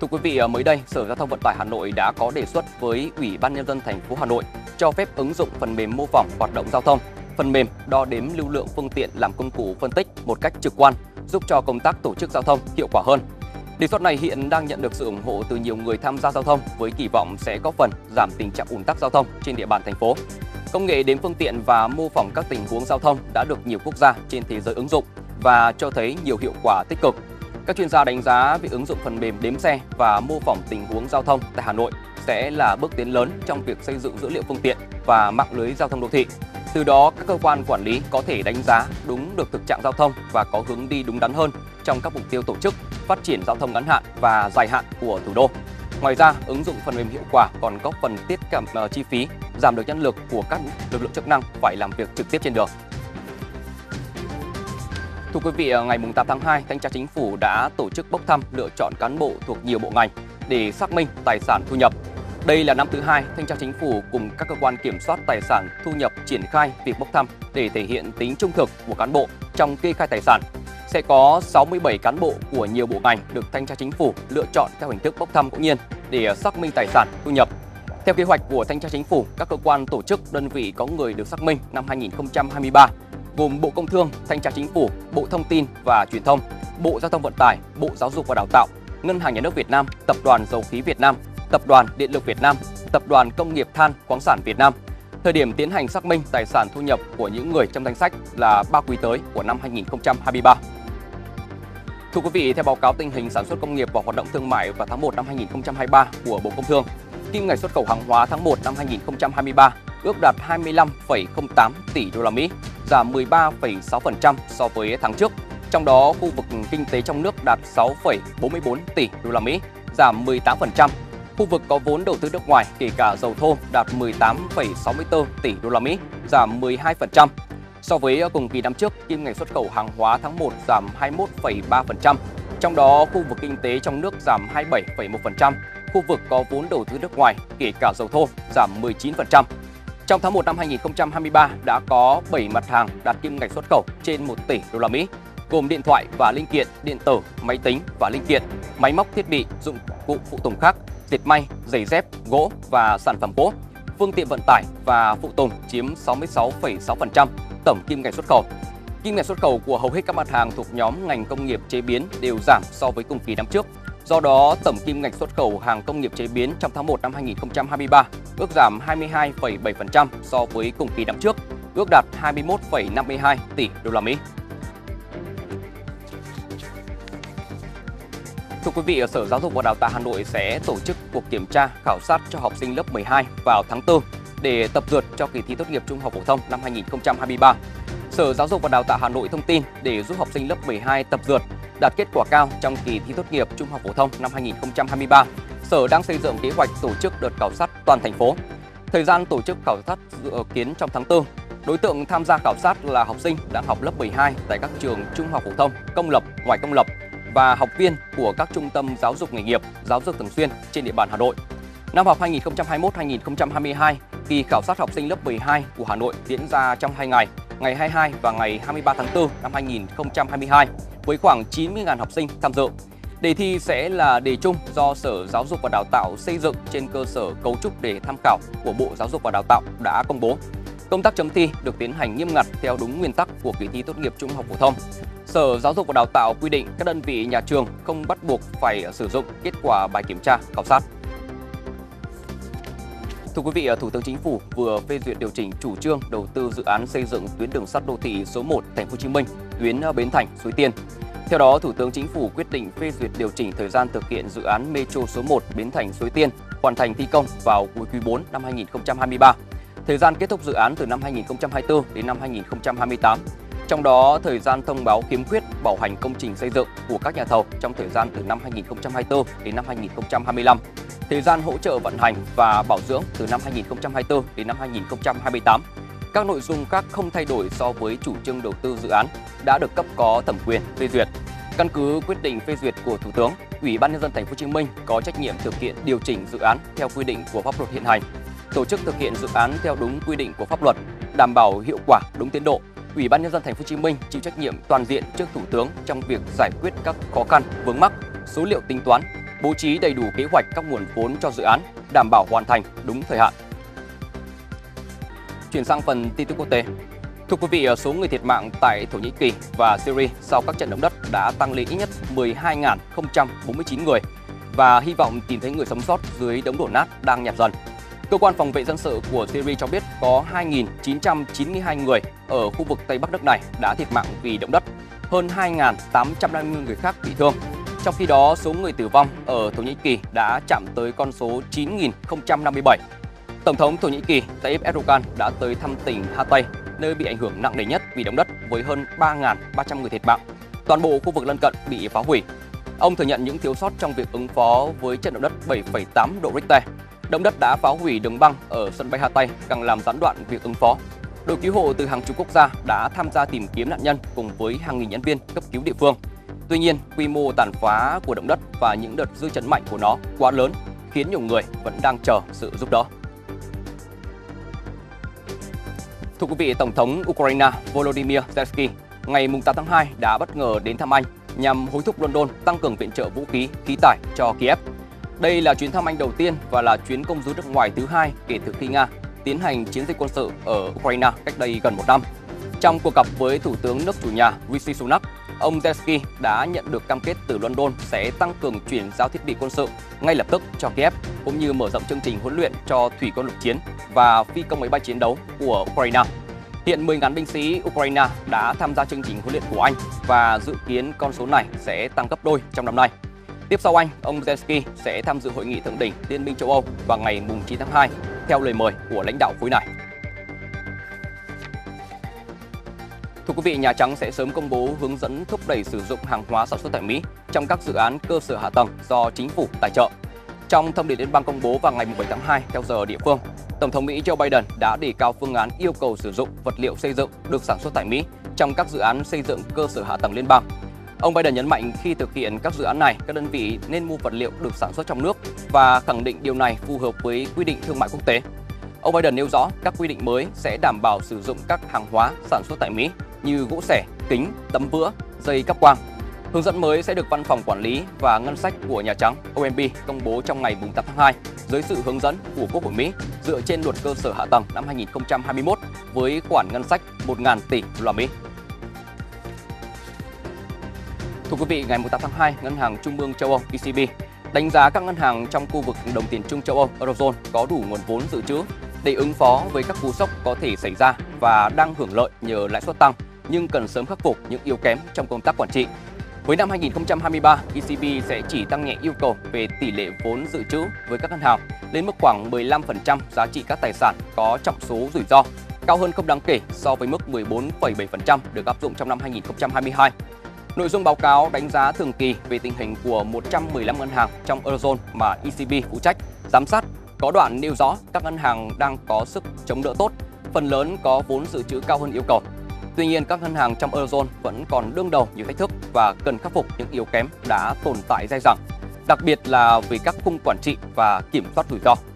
Thưa quý vị, mới đây, Sở Giao thông Vận tải Hà Nội đã có đề xuất với Ủy ban Nhân dân thành phố Hà Nội cho phép ứng dụng phần mềm mô phỏng hoạt động giao thông, phần mềm đo đếm lưu lượng phương tiện làm công cụ phân tích một cách trực quan, giúp cho công tác tổ chức giao thông hiệu quả hơn. Đề xuất này hiện đang nhận được sự ủng hộ từ nhiều người tham gia giao thông với kỳ vọng sẽ góp phần giảm tình trạng ùn tắc giao thông trên địa bàn thành phố. Công nghệ đếm phương tiện và mô phỏng các tình huống giao thông đã được nhiều quốc gia trên thế giới ứng dụng và cho thấy nhiều hiệu quả tích cực. Các chuyên gia đánh giá việc ứng dụng phần mềm đếm xe và mô phỏng tình huống giao thông tại Hà Nội sẽ là bước tiến lớn trong việc xây dựng dữ liệu phương tiện và mạng lưới giao thông đô thị. Từ đó, các cơ quan quản lý có thể đánh giá đúng được thực trạng giao thông và có hướng đi đúng đắn hơn trong các mục tiêu tổ chức, phát triển giao thông ngắn hạn và dài hạn của thủ đô. Ngoài ra, ứng dụng phần mềm hiệu quả còn góp phần tiết kiệm chi phí, giảm được nhân lực của các lực lượng chức năng phải làm việc trực tiếp trên đường. Thưa quý vị, ngày 8 tháng 2, Thanh tra Chính phủ đã tổ chức bốc thăm lựa chọn cán bộ thuộc nhiều bộ ngành để xác minh tài sản thu nhập. Đây là năm thứ hai, Thanh tra Chính phủ cùng các cơ quan kiểm soát tài sản thu nhập triển khai việc bốc thăm để thể hiện tính trung thực của cán bộ trong kê khai tài sản. Sẽ có 67 cán bộ của nhiều bộ ngành được Thanh tra Chính phủ lựa chọn theo hình thức bốc thăm ngẫu nhiên để xác minh tài sản thu nhập. Theo kế hoạch của Thanh tra Chính phủ, các cơ quan tổ chức đơn vị có người được xác minh năm 2023 gồm Bộ Công Thương, Thanh tra Chính phủ, Bộ Thông tin và Truyền thông, Bộ Giao thông Vận tải, Bộ Giáo dục và Đào tạo, Ngân hàng Nhà nước Việt Nam, Tập đoàn Dầu khí Việt Nam, Tập đoàn Điện lực Việt Nam, Tập đoàn Công nghiệp Than khoáng sản Việt Nam. Thời điểm tiến hành xác minh tài sản thu nhập của những người trong danh sách là 3 quý tới của năm 2023. Thưa quý vị, theo báo cáo tình hình sản xuất công nghiệp và hoạt động thương mại vào tháng 1 năm 2023 của Bộ Công Thương, kim ngạch xuất khẩu hàng hóa tháng 1 năm 2023 ước đạt 25,08 tỷ đô la Mỹ, giảm 13,6% so với tháng trước. Trong đó, khu vực kinh tế trong nước đạt 6,44 tỷ đô la Mỹ, giảm 18%. Khu vực có vốn đầu tư nước ngoài kể cả dầu thô đạt 18,64 tỷ đô la Mỹ, giảm 12%. So với cùng kỳ năm trước, kim ngạch xuất khẩu hàng hóa tháng 1 giảm 21,3%. Trong đó, khu vực kinh tế trong nước giảm 27,1%. Khu vực có vốn đầu tư nước ngoài kể cả dầu thô giảm 19%. Trong tháng 1 năm 2023 đã có 7 mặt hàng đạt kim ngạch xuất khẩu trên 1 tỷ đô la Mỹ, gồm điện thoại và linh kiện, điện tử, máy tính và linh kiện, máy móc thiết bị, dụng cụ phụ tùng khác, dệt may, giày dép, gỗ và sản phẩm gỗ, phương tiện vận tải và phụ tùng chiếm 66,6% tổng kim ngạch xuất khẩu. Kim ngạch xuất khẩu của hầu hết các mặt hàng thuộc nhóm ngành công nghiệp chế biến đều giảm so với cùng kỳ năm trước. Do đó, tổng kim ngạch xuất khẩu hàng công nghiệp chế biến trong tháng 1 năm 2023 ước giảm 22,7% so với cùng kỳ năm trước, ước đạt 21,52 tỷ đô la Mỹ. Thưa quý vị, Sở Giáo dục và Đào tạo Hà Nội sẽ tổ chức cuộc kiểm tra khảo sát cho học sinh lớp 12 vào tháng 4 để tập dượt cho kỳ thi tốt nghiệp trung học phổ thông năm 2023. Sở Giáo dục và Đào tạo Hà Nội thông tin để giúp học sinh lớp 12 tập dượt đạt kết quả cao trong kỳ thi tốt nghiệp trung học phổ thông năm 2023. Sở đang xây dựng kế hoạch tổ chức đợt khảo sát toàn thành phố. Thời gian tổ chức khảo sát dự kiến trong tháng 4. Đối tượng tham gia khảo sát là học sinh đang học lớp 12 tại các trường trung học phổ thông, công lập, ngoài công lập và học viên của các trung tâm giáo dục nghề nghiệp, giáo dục thường xuyên trên địa bàn Hà Nội. Năm học 2021-2022, kỳ khảo sát học sinh lớp 12 của Hà Nội diễn ra trong 2 ngày, ngày 22 và ngày 23 tháng 4 năm 2022, với khoảng 90.000 học sinh tham dự. Đề thi sẽ là đề chung do Sở Giáo dục và Đào tạo xây dựng trên cơ sở cấu trúc đề tham khảo của Bộ Giáo dục và Đào tạo đã công bố. Công tác chấm thi được tiến hành nghiêm ngặt theo đúng nguyên tắc của kỳ thi tốt nghiệp trung học phổ thông. Sở Giáo dục và Đào tạo quy định các đơn vị nhà trường không bắt buộc phải sử dụng kết quả bài kiểm tra khảo sát. Thưa quý vị, Thủ tướng Chính phủ vừa phê duyệt điều chỉnh chủ trương đầu tư dự án xây dựng tuyến đường sắt đô thị số 1 Thành phố Hồ Chí Minh, tuyến Bến Thành - Suối Tiên. Theo đó, Thủ tướng Chính phủ quyết định phê duyệt điều chỉnh thời gian thực hiện dự án Metro số 1 Bến Thành - Suối Tiên hoàn thành thi công vào cuối quý 4 năm 2023. Thời gian kết thúc dự án từ năm 2024 đến năm 2028. Trong đó, thời gian thông báo khiếm khuyết bảo hành công trình xây dựng của các nhà thầu trong thời gian từ năm 2024 đến năm 2025. Thời gian hỗ trợ vận hành và bảo dưỡng từ năm 2024 đến năm 2028. Các nội dung khác không thay đổi so với chủ trương đầu tư dự án đã được cấp có thẩm quyền phê duyệt. Căn cứ quyết định phê duyệt của Thủ tướng, Ủy ban Nhân dân Thành phố Hồ Chí Minh có trách nhiệm thực hiện điều chỉnh dự án theo quy định của pháp luật hiện hành, tổ chức thực hiện dự án theo đúng quy định của pháp luật, đảm bảo hiệu quả, đúng tiến độ. Ủy ban Nhân dân Thành phố Hồ Chí Minh chịu trách nhiệm toàn diện trước Thủ tướng trong việc giải quyết các khó khăn, vướng mắc, số liệu tính toán, bố trí đầy đủ kế hoạch các nguồn vốn cho dự án, đảm bảo hoàn thành đúng thời hạn. Chuyển sang phần tin tức quốc tế. Thưa quý vị, số người thiệt mạng tại Thổ Nhĩ Kỳ và Syria sau các trận động đất đã tăng lên ít nhất 12.049 người và hy vọng tìm thấy người sống sót dưới đống đổ nát đang nhạt dần. Cơ quan phòng vệ dân sự của Syria cho biết có 2.992 người ở khu vực Tây Bắc nước này đã thiệt mạng vì động đất, hơn 2.850 người khác bị thương. Trong khi đó, số người tử vong ở Thổ Nhĩ Kỳ đã chạm tới con số 9.057. Tổng thống Thổ Nhĩ Kỳ Tayyip Erdogan đã tới thăm tỉnh Hatay, nơi bị ảnh hưởng nặng nề nhất vì động đất với hơn 3.300 người thiệt mạng. Toàn bộ khu vực lân cận bị phá hủy. Ông thừa nhận những thiếu sót trong việc ứng phó với trận động đất 7,8 độ Richter. Động đất đã phá hủy đường băng ở sân bay Hatay, càng làm gián đoạn việc ứng phó. Đội cứu hộ từ hàng chục quốc gia đã tham gia tìm kiếm nạn nhân cùng với hàng nghìn nhân viên cấp cứu địa phương. Tuy nhiên, quy mô tàn phá của động đất và những đợt dư chấn mạnh của nó quá lớn, khiến nhiều người vẫn đang chờ sự giúp đỡ. Thưa quý vị, Tổng thống Ukraine Volodymyr Zelensky ngày 8 tháng 2 đã bất ngờ đến thăm Anh nhằm hối thúc London tăng cường viện trợ vũ khí, khí tải cho Kiev. Đây là chuyến thăm Anh đầu tiên và là chuyến công du nước ngoài thứ hai kể từ khi Nga tiến hành chiến dịch quân sự ở Ukraine cách đây gần một năm. Trong cuộc gặp với Thủ tướng nước chủ nhà Rishi Sunak, ông Zelensky đã nhận được cam kết từ London sẽ tăng cường chuyển giao thiết bị quân sự ngay lập tức cho Kiev, cũng như mở rộng chương trình huấn luyện cho thủy quân lục chiến và phi công máy bay chiến đấu của Ukraine. Hiện 10.000 binh sĩ Ukraine đã tham gia chương trình huấn luyện của Anh và dự kiến con số này sẽ tăng gấp đôi trong năm nay. Tiếp sau Anh, ông Zelensky sẽ tham dự hội nghị thượng đỉnh Liên minh châu Âu vào ngày 9 tháng 2 theo lời mời của lãnh đạo khối này. Thưa quý vị, Nhà Trắng sẽ sớm công bố hướng dẫn thúc đẩy sử dụng hàng hóa sản xuất tại Mỹ trong các dự án cơ sở hạ tầng do chính phủ tài trợ. Trong thông điệp liên bang công bố vào ngày 7 tháng 2 theo giờ địa phương, Tổng thống Mỹ Joe Biden đã đề cao phương án yêu cầu sử dụng vật liệu xây dựng được sản xuất tại Mỹ trong các dự án xây dựng cơ sở hạ tầng liên bang. Ông Biden nhấn mạnh khi thực hiện các dự án này, các đơn vị nên mua vật liệu được sản xuất trong nước và khẳng định điều này phù hợp với quy định thương mại quốc tế. Ông Biden nêu rõ các quy định mới sẽ đảm bảo sử dụng các hàng hóa sản xuất tại Mỹ như gỗ xẻ, kính, tấm vữa, dây cáp quang. Hướng dẫn mới sẽ được Văn phòng Quản lý và Ngân sách của Nhà Trắng OMB công bố trong ngày 8 tháng 2 dưới sự hướng dẫn của Quốc hội Mỹ dựa trên luật cơ sở hạ tầng năm 2021 với khoản ngân sách 1.000 tỷ đô la Mỹ. Thưa quý vị, ngày 8 tháng 2, Ngân hàng Trung ương châu Âu ECB đánh giá các ngân hàng trong khu vực đồng tiền chung châu Âu Eurozone có đủ nguồn vốn dự trữ để ứng phó với các cú sốc có thể xảy ra và đang hưởng lợi nhờ lãi suất tăng, nhưng cần sớm khắc phục những yếu kém trong công tác quản trị. Với năm 2023, ECB sẽ chỉ tăng nhẹ yêu cầu về tỷ lệ vốn dự trữ với các ngân hàng lên mức khoảng 15% giá trị các tài sản có trọng số rủi ro, cao hơn không đáng kể so với mức 14,7% được áp dụng trong năm 2022. Nội dung báo cáo đánh giá thường kỳ về tình hình của 115 ngân hàng trong Eurozone mà ECB phụ trách giám sát có đoạn nêu rõ các ngân hàng đang có sức chống đỡ tốt, phần lớn có vốn dự trữ cao hơn yêu cầu. Tuy nhiên, các ngân hàng trong Eurozone vẫn còn đương đầu nhiều thách thức và cần khắc phục những yếu kém đã tồn tại dai dẳng, đặc biệt là về các khung quản trị và kiểm soát rủi ro.